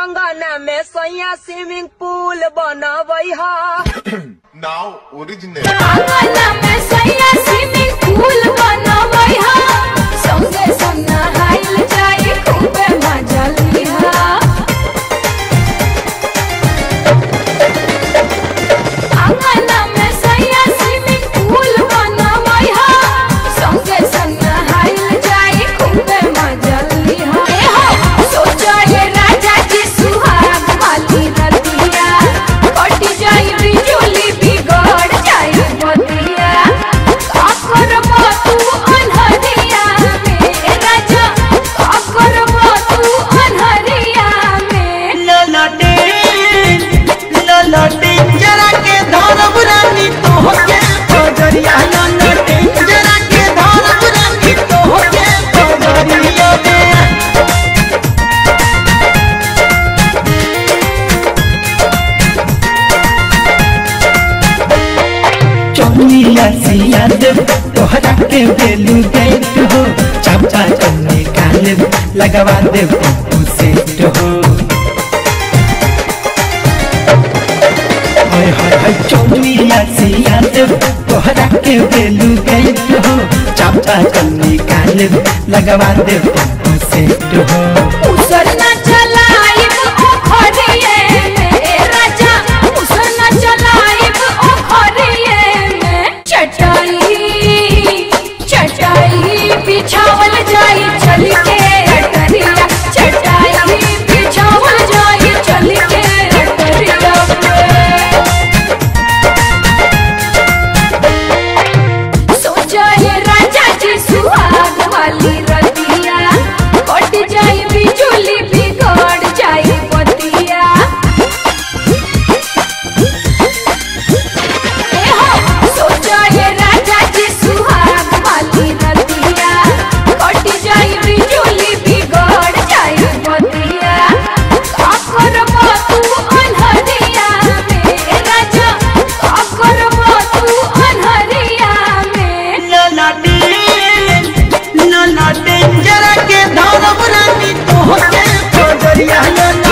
आंगन में सैया स्विमिंग पूल बनवई हा। नाउ ओरिजिनल आंगन में सैया स्विमिंग पूल बनवई हा। संगे संग नहाइल जाई खूबे मजा लिहा। आंगन में सैया स्विमिंग पूल बनवई हा। संगे संग नहाइल जाई खूबे मजा लिहा। ए हो सोचा ये राजा जी सुहाग वाली रतिया कट जाई बिजुली बिगड़ जाई बतिया। काकर तू अनहरिया में राजा काकर तू अनहरिया में। ललटे जरा के धरब रानी तोहके पजरिया। ललटे जरा के धरब रानी तोहके पजरिया में। चौनिया सिया देव तोहरा के बेलू गेट हो। चाचा चन्नी काले लगवा देव पप्पू सेट हो। हाय हाय हाय चौनिया सिया देव तोहरा के बेलू गेट हो। चाचा चन्नी काले लगवा देव पप्पू सेट हो। उसर न चलाइब ओखरिए में राजा उसर न चलाइब ओखरिए में। चटाई बिछावल जाई चल के अटरिया। चटाई बिछावल जाई चल के अटरिया पे। सोचा ये राजा जी सुहाग वाली रतिया कट जाई बिजुली बिगड़ जाई बतिया। ए हो सोचा ये राजा जी सुहाग वाली रतिया कट जाई बिजुली बिगड़ जाई बतिया। काकर तू अनहरिया में राजा काकर तू अनहरिया में। ललटे जरा के धरब रानी तोहके पजरिया।